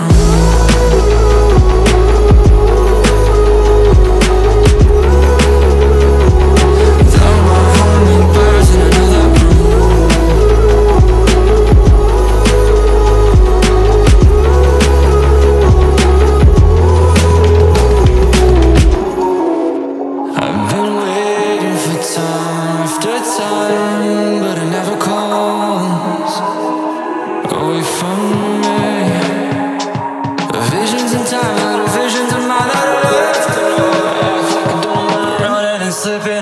Though my hummingbird's in another room. I've been waiting for time after time, but it never comes away from me. Visions in time, little visions of mine that are left alone. Act like I don't wanna run it and slip it.